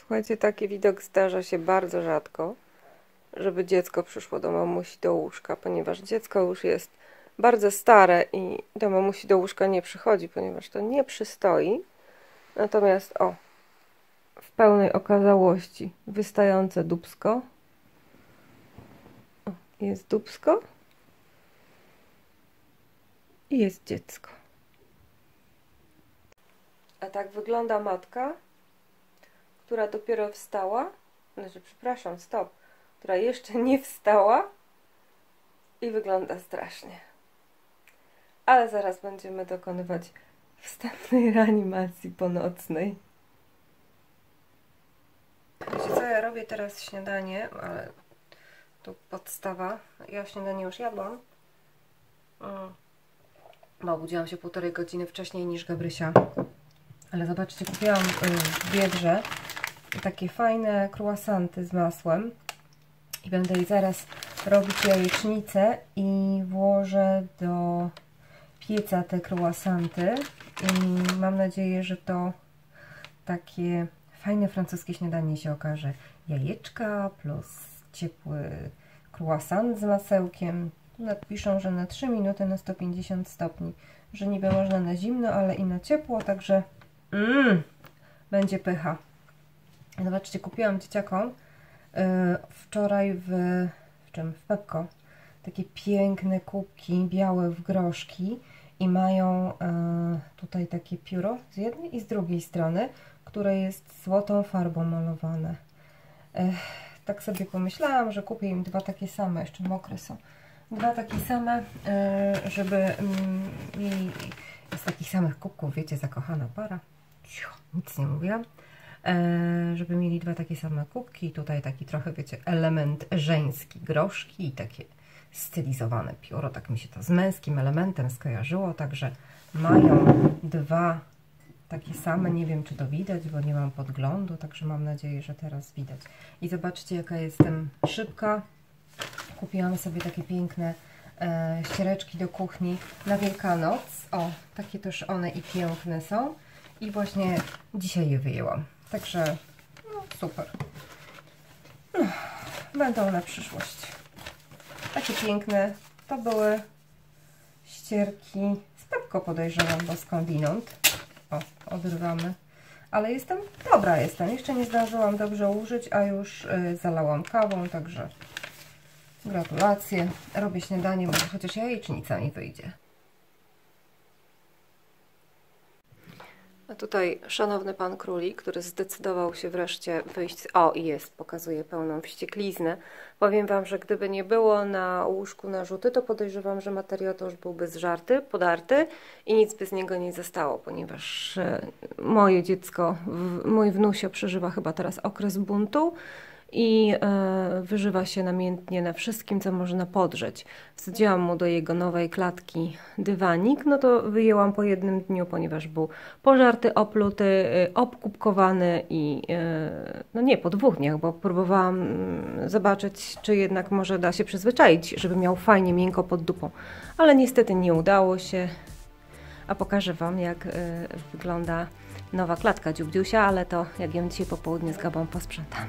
Słuchajcie, taki widok zdarza się bardzo rzadko, żeby dziecko przyszło do mamusi do łóżka, ponieważ dziecko już jest bardzo stare i do mamusi do łóżka nie przychodzi, ponieważ to nie przystoi. Natomiast w pełnej okazałości wystające dupsko. Jest dupsko i jest dziecko. A tak wygląda matka, która dopiero wstała, przepraszam, stop, która jeszcze nie wstała i wygląda strasznie. Ale zaraz będziemy dokonywać wstępnej reanimacji ponocnej. Wiecie co, ja robię teraz śniadanie, ale tu podstawa. Ja śniadanie już jadłam, bo obudziłam się 1,5 godziny wcześniej niż Gabrysia. Ale zobaczcie, kupiłam w Biedrze takie fajne croissanty z masłem i będę jej zaraz robić jajecznicę i włożę do pieca te croissanty i mam nadzieję, że to takie fajne francuskie śniadanie się okaże. Jajeczka plus ciepły croissant z masełkiem. Tu napiszą, że na 3 minuty na 150 stopni, że niby można na zimno, ale i na ciepło, także będzie pycha. Zobaczcie, kupiłam dzieciakom wczoraj w Pepco takie piękne kubki białe w groszki i mają tutaj takie pióro z jednej i z drugiej strony, które jest złotą farbą malowane. Tak sobie pomyślałam, że kupię im 2 takie same, jeszcze mokre są. 2 takie same, żeby mieli z takich samych kubków, wiecie, zakochana para. Nic nie mówiłam. Żeby mieli 2 takie same kubki. Tutaj taki trochę, wiecie, element żeński, groszki i takie stylizowane pióro. Tak mi się to z męskim elementem skojarzyło. Także mają 2 takie same. Nie wiem, czy to widać, bo nie mam podglądu. Także mam nadzieję, że teraz widać. I zobaczcie, jaka jestem szybka. Kupiłam sobie takie piękne ściereczki do kuchni na Wielkanoc. O, takie też one i piękne są. I właśnie dzisiaj je wyjęłam. Także no, super. No, będą na przyszłość. Takie piękne. To były ścierki z Pepco, podejrzewam, bo skądinąd. O, odrywamy. Ale dobra jestem. Jeszcze nie zdążyłam dobrze użyć, a już zalałam kawą, także gratulacje. Robię śniadanie, może chociaż jajecznica mi wyjdzie. A tutaj szanowny pan królik, który zdecydował się wreszcie wyjść. O, i jest, pokazuje pełną wściekliznę. Powiem wam, że gdyby nie było na łóżku narzuty, to podejrzewam, że materiał to już byłby zżarty, podarty i nic by z niego nie zostało, ponieważ moje dziecko, mój wnusio przeżywa chyba teraz okres buntu i wyżywa się namiętnie na wszystkim, co można podrzeć. Wsadziłam mu do jego nowej klatki dywanik, no to wyjęłam po 1 dniu, ponieważ był pożarty, opluty, obkupkowany i no nie, po 2 dniach, bo próbowałam zobaczyć, czy jednak może da się przyzwyczaić, żeby miał fajnie miękko pod dupą, ale niestety nie udało się. A pokażę wam, jak wygląda nowa klatka dziubdziusia, ale to jak ją dzisiaj po południu z Gabą posprzątamy.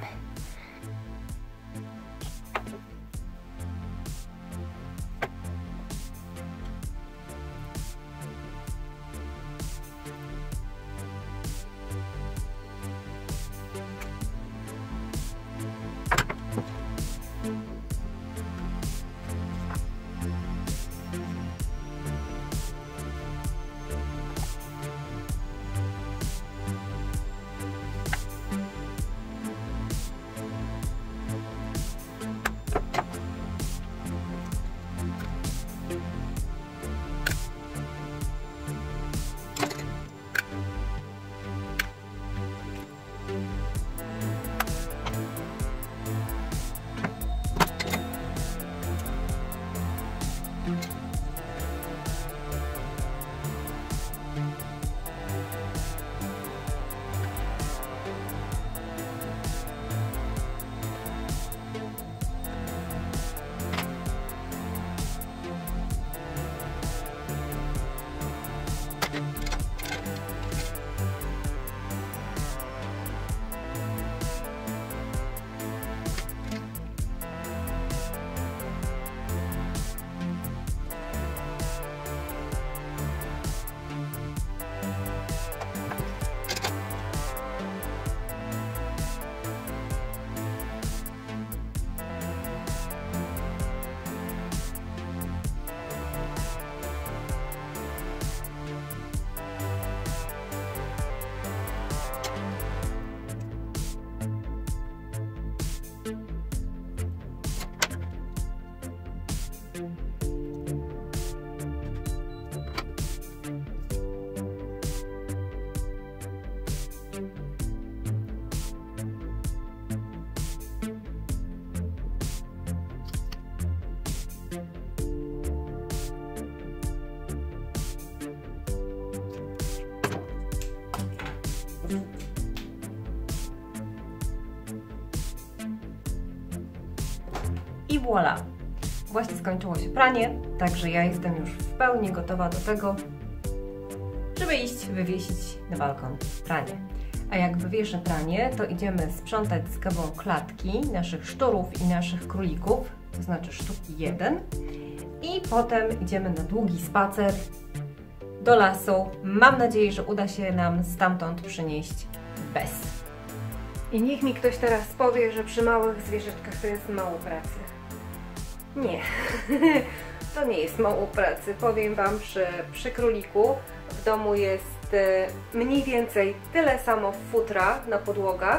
I voilà! Właśnie skończyło się pranie, także ja jestem już w pełni gotowa do tego, żeby iść wywiesić na balkon pranie. A jak wywieszę pranie, to idziemy sprzątać z Gabą klatki naszych szczurów i naszych królików, to znaczy sztuki 1. I potem idziemy na długi spacer do lasu. Mam nadzieję, że uda się nam stamtąd przynieść bez. I niech mi ktoś teraz powie, że przy małych zwierzętkach to jest mało pracy. Nie, to nie jest mało pracy. Powiem Wam, że przy króliku w domu jest mniej więcej tyle samo futra na podłogach,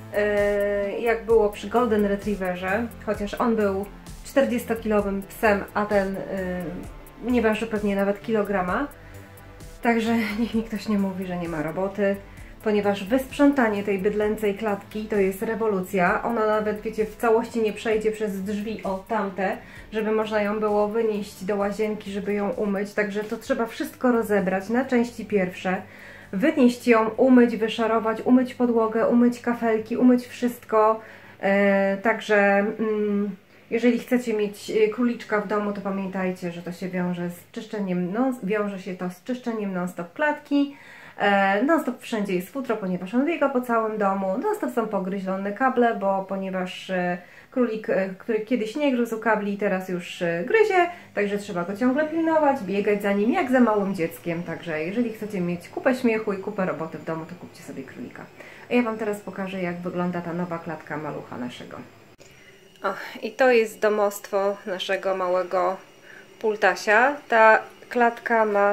jak było przy Golden Retrieverze, chociaż on był 40-kilowym psem, a ten nie waży pewnie nawet kilograma. Także niech mi ktoś nie mówi, że nie ma roboty, ponieważ wysprzątanie tej bydlęcej klatki to jest rewolucja. Ona nawet, wiecie, w całości nie przejdzie przez drzwi o tamte, żeby można ją było wynieść do łazienki, żeby ją umyć. Także to trzeba wszystko rozebrać na części pierwsze, wynieść ją, umyć, wyszarować, umyć podłogę, umyć kafelki, umyć wszystko. Także jeżeli chcecie mieć króliczka w domu, to pamiętajcie, że to się wiąże z czyszczeniem, wiąże się to z czyszczeniem non-stop klatki. Non-stop wszędzie jest futro, ponieważ on biega po całym domu. Non-stop są pogryzione kable, bo ponieważ królik, który kiedyś nie gryzł kabli, teraz już gryzie, także trzeba go ciągle pilnować, biegać za nim jak za małym dzieckiem. Także jeżeli chcecie mieć kupę śmiechu i kupę roboty w domu, to kupcie sobie królika. A ja Wam teraz pokażę, jak wygląda ta nowa klatka malucha naszego. O, i to jest domostwo naszego małego pultasia. Ta klatka ma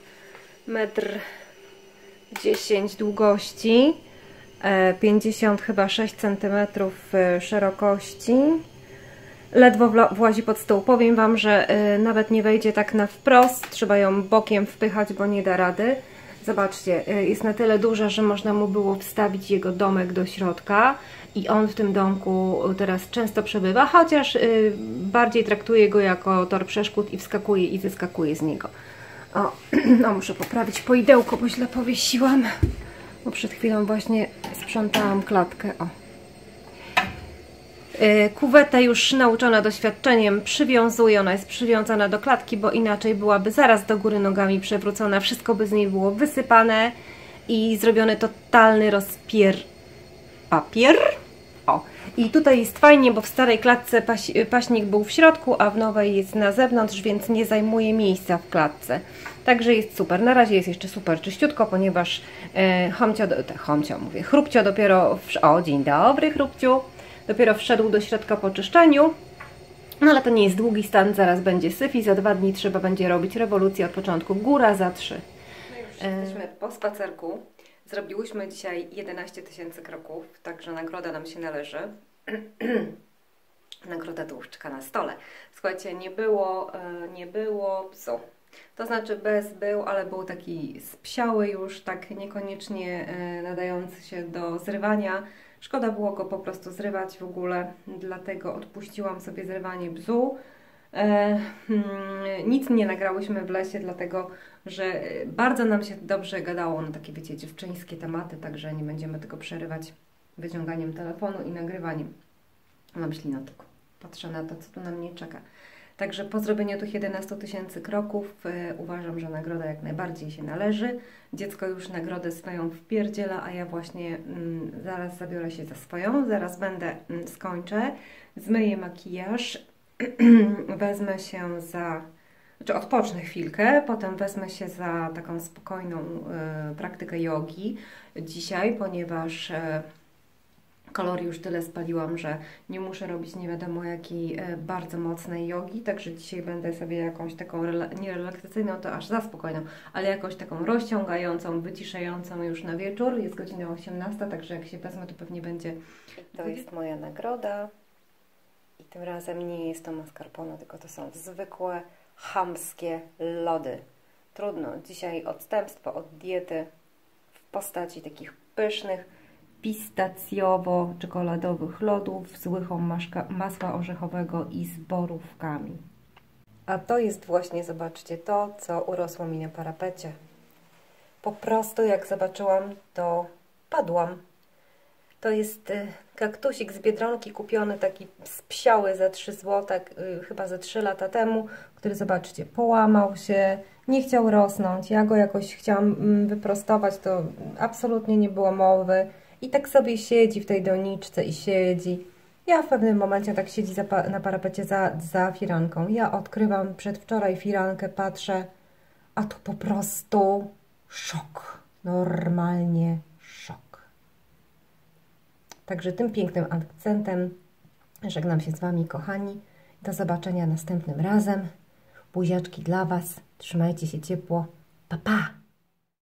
1,10 m długości, 50 chyba 6 cm szerokości. Ledwo włazi pod stół. Powiem Wam, że nawet nie wejdzie tak na wprost, trzeba ją bokiem wpychać, bo nie da rady. Zobaczcie, jest na tyle duża, że można mu było wstawić jego domek do środka i on w tym domku teraz często przebywa, chociaż bardziej traktuje go jako tor przeszkód i wskakuje i wyskakuje z niego. O, no muszę poprawić poidełko, bo źle powiesiłam, bo przed chwilą właśnie sprzątałam klatkę. O. Kuwetę już nauczona doświadczeniem przywiązuję, ona jest przywiązana do klatki, bo inaczej byłaby zaraz do góry nogami przewrócona, wszystko by z niej było wysypane i zrobiony totalny papier. O. I tutaj jest fajnie, bo w starej klatce paśnik był w środku, a w nowej jest na zewnątrz, więc nie zajmuje miejsca w klatce. Także jest super. Na razie jest jeszcze super czyściutko, ponieważ Chrupcio dopiero... O, dzień dobry, Chrupciu! Dopiero wszedł do środka po czyszczeniu. No ale to nie jest długi stan, zaraz będzie syf i za 2 dni trzeba będzie robić rewolucję od początku. Góra za 3. No już jesteśmy po spacerku. Zrobiłyśmy dzisiaj 11 000 kroków, także nagroda nam się należy. Nagroda to już czeka na stole. Słuchajcie, nie było psu. To znaczy bez był, ale był taki spsiały już, tak niekoniecznie nadający się do zrywania. Szkoda było go po prostu zrywać w ogóle, dlatego odpuściłam sobie zrywanie bzu. Nic nie nagrałyśmy w lesie, dlatego że bardzo nam się dobrze gadało na takie, wiecie, dziewczyńskie tematy, także nie będziemy tego przerywać wyciąganiem telefonu i nagrywaniem. Mam ślinotok. Patrzę na to, co tu na mnie czeka. Także po zrobieniu tych 11 000 kroków uważam, że nagroda jak najbardziej się należy. Dziecko już nagrodę swoją wpierdziela, a ja właśnie zaraz zabiorę się za swoją. Zaraz skończę, zmyję makijaż, wezmę się za... Znaczy odpocznę chwilkę, potem wezmę się za taką spokojną praktykę jogi dzisiaj, ponieważ Kalorii już tyle spaliłam, że nie muszę robić nie wiadomo jakiej bardzo mocnej jogi, także dzisiaj będę sobie jakąś taką, nie relaksacyjną, to aż za spokojną, ale jakąś taką rozciągającą, wyciszającą już na wieczór. Jest godzina 18, także jak się wezmę, to pewnie będzie... To jest moja nagroda i tym razem nie jest to mascarpone, tylko to są zwykłe, chamskie lody. Trudno, dzisiaj odstępstwo od diety w postaci takich pysznych, pistacjowo-czekoladowych lodów z łychą masła orzechowego i z borówkami. A to jest właśnie, zobaczcie, to, co urosło mi na parapecie. Po prostu jak zobaczyłam, to padłam. To jest kaktusik z Biedronki, kupiony taki spsiały za 3 zł, chyba ze 3 lata temu, który, zobaczcie, połamał się, nie chciał rosnąć. Ja go jakoś chciałam wyprostować, to absolutnie nie było mowy. I tak sobie siedzi w tej doniczce i siedzi. Ja w pewnym momencie tak siedzi na parapecie za firanką. Ja odkrywam przedwczoraj firankę, patrzę, a tu po prostu szok. Normalnie szok. Także tym pięknym akcentem żegnam się z Wami, kochani. Do zobaczenia następnym razem. Buziaczki dla Was. Trzymajcie się ciepło. Pa, pa!